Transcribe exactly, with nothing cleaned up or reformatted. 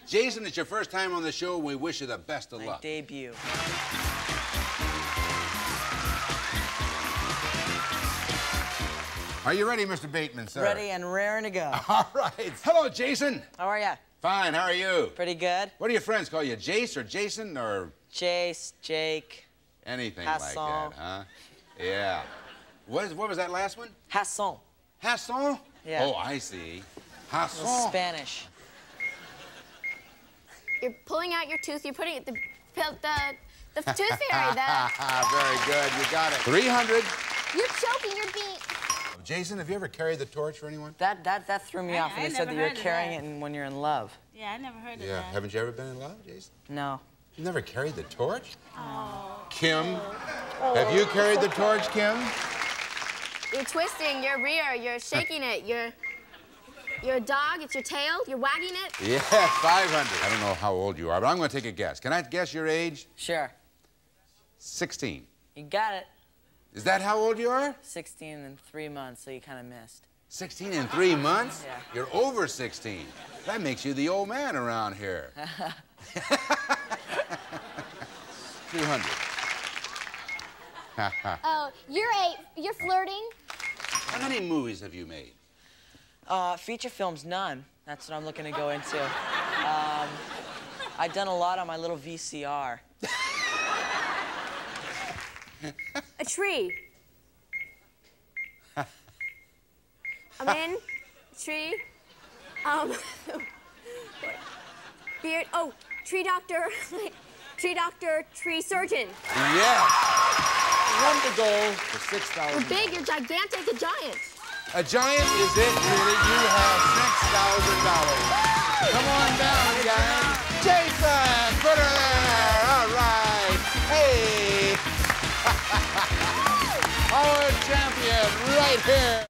Jason, it's your first time on the show. We wish you the best of My luck. debut. Are you ready, Mister Bateman, sir? Ready and raring to go. All right. Hello, Jason. How are ya? Fine, how are you? Pretty good. What do your friends call you, Jace or Jason or Jace, Jake. anything Hassan. like that, huh? Yeah. What, is, what was that last one? Hassan. Hassan? Yeah. Oh, I see. It's Hassan. Spanish. You're pulling out your tooth. You're putting it the the the tooth fairy. The Very good. You got it. three hundred. you're choking. You're being. Jason, have you ever carried the torch for anyone? That that that threw me I- off when I they said never that you're heard of carrying that. it in- when you're in love. Yeah, I never heard of Yeah. that. Haven't you ever been in love, Jason? No. You've never carried the torch? Oh. Kim? Have you carried the torch, Kim? You're twisting your rear. You're shaking it. You're. You're a dog. It's your tail. You're wagging it. Yeah, five hundred. I don't know how old you are, but I'm going to take a guess. Can I guess your age? Sure. sixteen. You got it. Is that how old you are? sixteen in three months, so you kind of missed. sixteen in three months? Yeah. You're over sixteen. That makes you the old man around here. two hundred. Oh, you're a. You're flirting. How many movies have you made? Uh, feature films, none. That's what I'm looking to go into. Um, I've done a lot on my little V C R. A tree. I'm in. Tree. Um. Beard. Oh, tree doctor. Tree doctor. Tree surgeon. Yes. One to go for six thousand. You're big. You're gigantic. A giant. A giant is it, really? You have six thousand dollars. Come on down, guys. Jason, put her there. All right. Hey. Our champion right here.